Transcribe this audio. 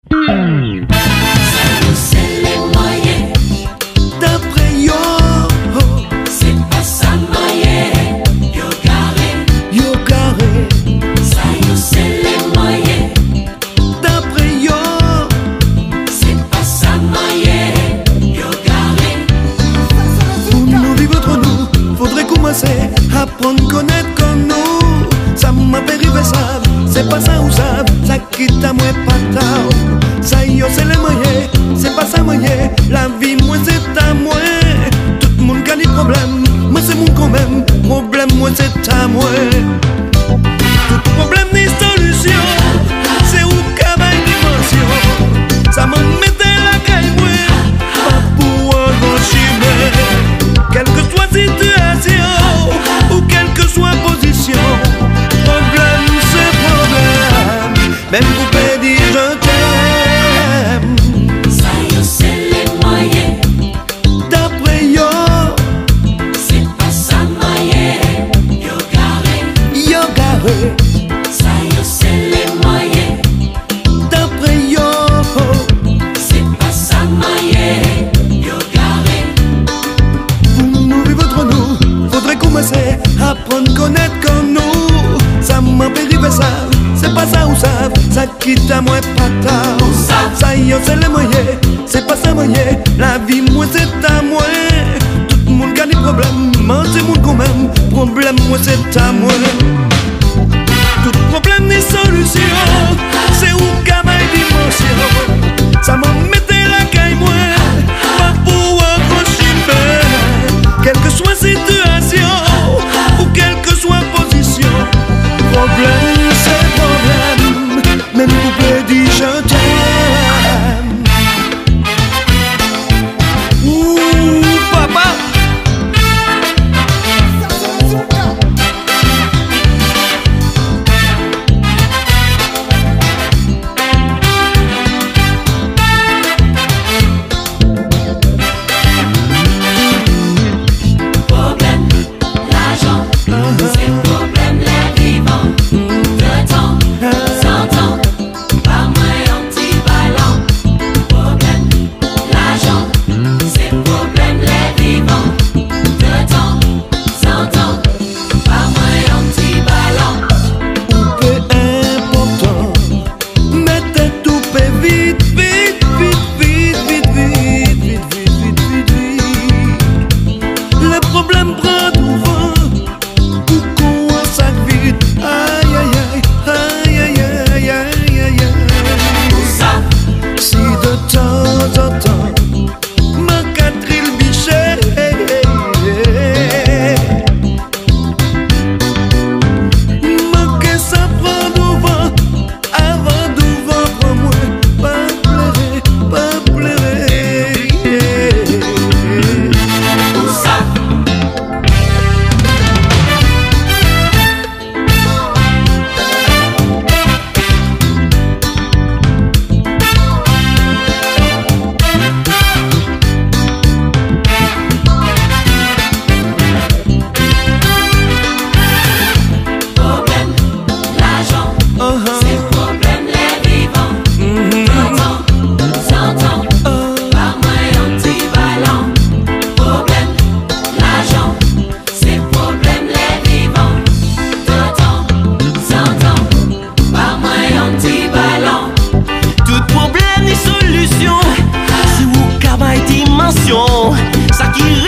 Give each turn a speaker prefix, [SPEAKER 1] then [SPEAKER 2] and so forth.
[SPEAKER 1] c'est les moyens.
[SPEAKER 2] D'après yo,
[SPEAKER 1] C'est pas ça moyen. Yo carré. Ça c'est les moyens.
[SPEAKER 2] d'après yo,
[SPEAKER 1] C'est pas ça moyen. Yo carré.
[SPEAKER 2] pour nous vivre entre nous, faudrait commencer à apprendre connaître comme nous. Ça m'a fait rêver ça, c'est pas ça ou ça quitte à moi pas tard. Ça yo c'est les moyens, c'est pas ça moyen. La vie moi c'est à moi. Tout le monde a des problèmes, moi c'est mon quand même. Problème moi c'est à moi. Tout problème ni solution, c'est où qu'avec dimension. Ça m'en mettait la caille moi, pas pour un chimère. Quelle que soit situation, ou quelle que soit position, problème c'est problème. Même coupé dit je t'aime.
[SPEAKER 1] Ça c'est les moyens.
[SPEAKER 2] D'après yo,
[SPEAKER 1] C'est pas ça moyen. Yo carré.
[SPEAKER 2] yo garé.
[SPEAKER 1] Ça c'est les moyens.
[SPEAKER 2] D'après yo,
[SPEAKER 1] C'est pas ça moyen. Yo carré.
[SPEAKER 2] pour nous vivre entre nous, faudrait commencer à apprendre connaître comme nous. Ça m'a fait rêver ça, c'est pas ça ou ça quitte à moi pas tard. Ça y est c'est les moyens, c'est pas ça moyen. La vie moi c'est à moi. Tout le monde a des problèmes, moi c'est mon quand même. Problème moi c'est à moi. Tout problème ni solution, c'est où qu'à ma dimension. Ça m'en mettait la caille moi, pas pour accrocher. Quelle que soit situation, ou quelle que soit position, problème c'est problème. Même couplet dit je t'aime. Ouh papa.
[SPEAKER 1] Problème, l'argent. C'est problème, les vivants. De temps, sans temps. Pas moins un petit ballon. Problème, l'argent. C'est problème, les vivants. De temps, sans temps. Pas moins un petit ballon.
[SPEAKER 2] Peu important, mettez tout fait vite, vite, vite, vite, vite, vite, vite, vite, vite, vite, vite. Les problèmes prennent du vent, ou qu'on sac vite. Aïe, aïe, aïe, aïe, aïe, aïe, aïe, aïe, aïe.
[SPEAKER 1] Ça,
[SPEAKER 2] Si de temps en temps, ma Catherine Bichet, manquer ça prend du vent, avant du vent prend moi, pas pleurer, pas pleurer.
[SPEAKER 1] ça. Problème, l'argent. C'est problème, les vivants. De temps, sans temps. Pas moins un petit ballon. Problème, l'argent. C'est problème, les vivants. De temps, sans temps. Pas moins un petit ballon.
[SPEAKER 3] Tout problème ni solution, c'est où qu'à ma dimension. Ça qui